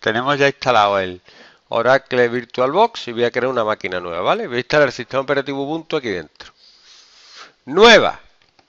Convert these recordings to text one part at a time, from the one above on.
tenemos ya instalado el Oracle VirtualBox y voy a crear una máquina nueva, ¿vale? Voy a instalar el sistema operativo Ubuntu aquí dentro. Nueva.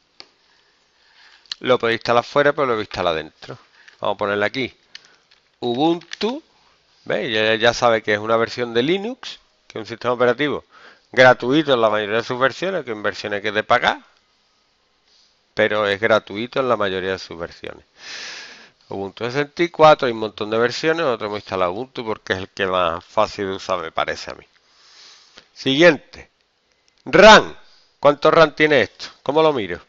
Lo podéis instalar fuera, pero lo voy a instalar dentro. Vamos a ponerle aquí Ubuntu. ¿Veis? Ya sabe que es una versión de Linux, que es un sistema operativo gratuito en la mayoría de sus versiones, que en versiones que es de pagar, pero es gratuito en la mayoría de sus versiones. Ubuntu 64, hay un montón de versiones, nosotros hemos instalado Ubuntu porque es el que más fácil de usar me parece a mí. Siguiente. RAM. ¿Cuánto RAM tiene esto? ¿Cómo lo miro?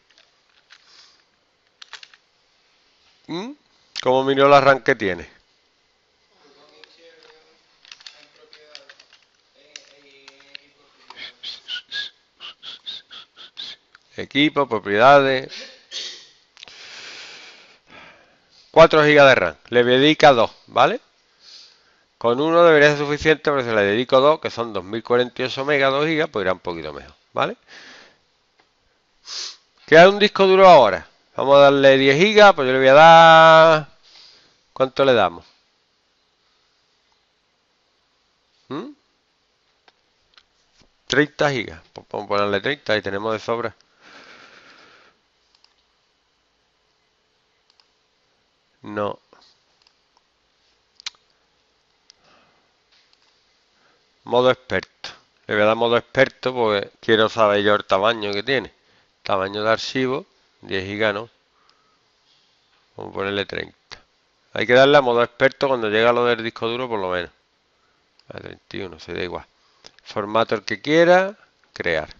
¿Cómo miro la RAM que tiene? Equipo, propiedades. 4 GB de RAM. Le dedica 2, ¿vale? Con uno debería ser suficiente, pero si le dedico 2, que son 2048 megas, 2 GB, pues irá un poquito mejor, ¿vale? Crear un disco duro ahora. Vamos a darle 10 GB, pues yo le voy a dar... ¿Cuánto le damos? 30 GB. Pues vamos a ponerle 30 y tenemos de sobra. No. Modo experto. Le voy a dar modo experto porque quiero saber yo el tamaño que tiene. Tamaño de archivo, 10 GB, ¿no? Vamos a ponerle 30. Hay que darle a modo experto cuando llega lo del disco duro por lo menos. A 31, se da igual. Formato el que quiera, crear.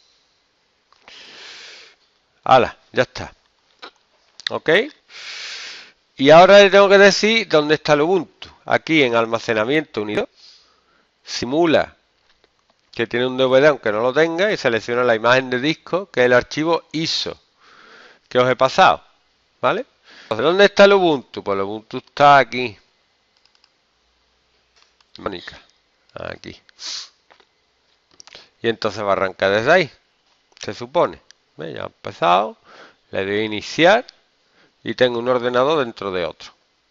¡Hala! Ya está. ¿Ok? Y ahora le tengo que decir dónde está el Ubuntu. Aquí en almacenamiento unido. Simula que tiene un DVD aunque no lo tenga y selecciona la imagen de disco que es el archivo ISO que os he pasado. ¿Vale? Entonces, ¿dónde está el Ubuntu? Pues el Ubuntu está aquí. Mónica. Aquí. Y entonces va a arrancar desde ahí. Se supone. ¿Ve? Ya ha empezado. Le doy a iniciar. Y tengo un ordenador dentro de otro.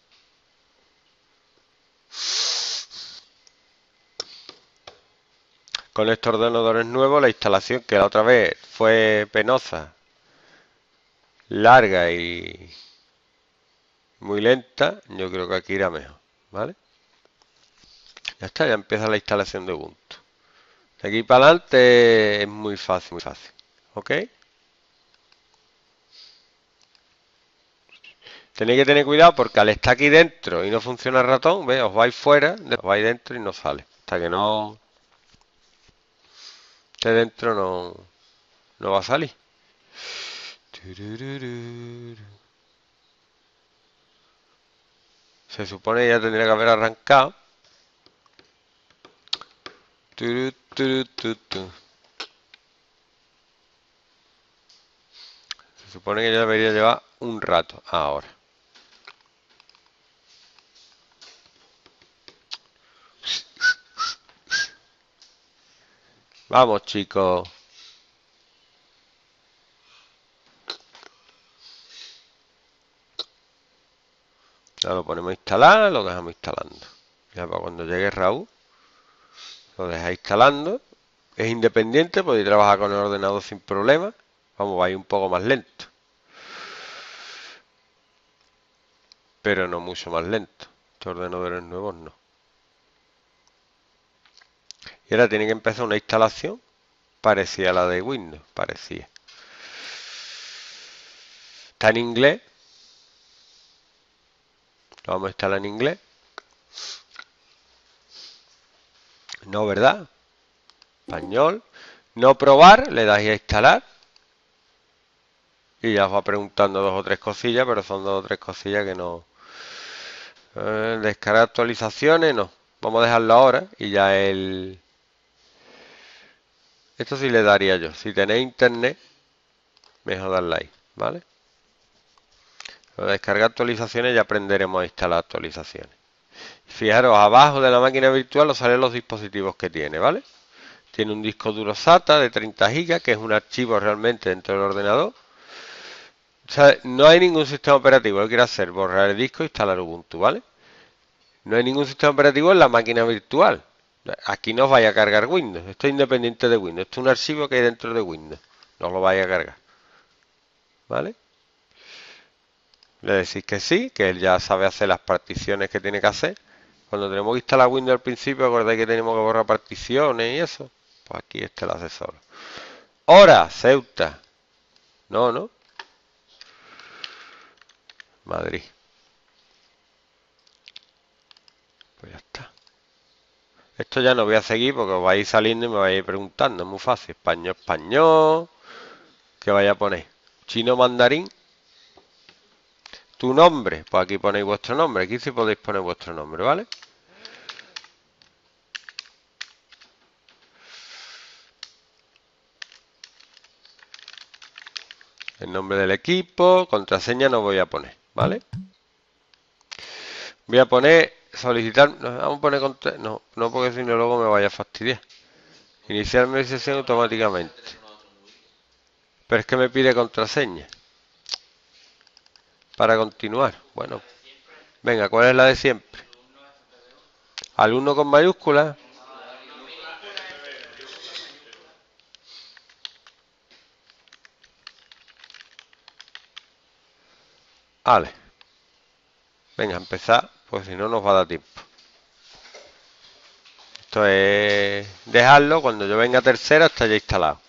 Con estos ordenadores nuevos, la instalación que la otra vez fue penosa, larga y muy lenta, yo creo que aquí irá mejor, ¿vale? Ya está, ya empieza la instalación de Ubuntu. De aquí para adelante es muy fácil, ¿ok? Tenéis que tener cuidado porque al estar aquí dentro y no funciona el ratón, ¿ves? Os vais fuera, os vais dentro y no sale. Hasta que no esté dentro no va a salir. Se supone que ya tendría que haber arrancado. Se supone que ya debería llevar un rato ahora. Vamos, chicos. Ya lo ponemos a instalar, lo dejamos instalando. Ya para cuando llegue Raúl, lo dejáis instalando. Es independiente, podéis trabajar con el ordenador sin problema. Vamos, va a ir un poco más lento. Pero no mucho más lento. Estos ordenadores nuevos no. Y ahora tiene que empezar una instalación parecida a la de Windows. Parecía. Está en inglés. Lo vamos a instalar en inglés. No, ¿verdad? Español. No probar, le dais a instalar. Y ya os va preguntando 2 o 3 cosillas, pero son 2 o 3 cosillas que no... descargar actualizaciones, no. Vamos a dejarlo ahora y ya el... Esto sí le daría yo. Si tenéis internet, mejor darle ahí, ¿vale? Para descargar actualizaciones ya aprenderemos a instalar actualizaciones. Fijaros, abajo de la máquina virtual os salen los dispositivos que tiene, ¿vale? Tiene un disco duro SATA de 30 GB, que es un archivo realmente dentro del ordenador. O sea, no hay ningún sistema operativo. Lo que quiere hacer borrar el disco e instalar Ubuntu, ¿vale? No hay ningún sistema operativo en la máquina virtual. Aquí no os vaya a cargar Windows. Esto es independiente de Windows. Esto es un archivo que hay dentro de Windows. No os lo vaya a cargar. ¿Vale? Le decís que sí, que él ya sabe hacer las particiones que tiene que hacer. Cuando tenemos que instalar Windows al principio, acordáis que tenemos que borrar particiones y eso. Pues aquí este lo hace solo. Hora, Ceuta. No, ¿no? Madrid. Pues ya está. Esto ya no voy a seguir porque os vais saliendo y me vais preguntando. Es muy fácil. Español, español. ¿Qué vaya a poner? Chino, mandarín. Tu nombre. Pues aquí ponéis vuestro nombre. Aquí sí podéis poner vuestro nombre, ¿vale? El nombre del equipo. Contraseña no voy a poner, ¿vale? Voy a poner solicitar. No, vamos a poner no, no porque si no luego me vaya a fastidiar. Iniciar mi sesión automáticamente. Pero es que me pide contraseña. Para continuar. Bueno. Venga, ¿cuál es la de siempre? Alumno con mayúsculas. Vale. Venga, empezar. Pues si no nos va a dar tiempo. Esto es dejarlo. Cuando yo venga a tercera está ya instalado.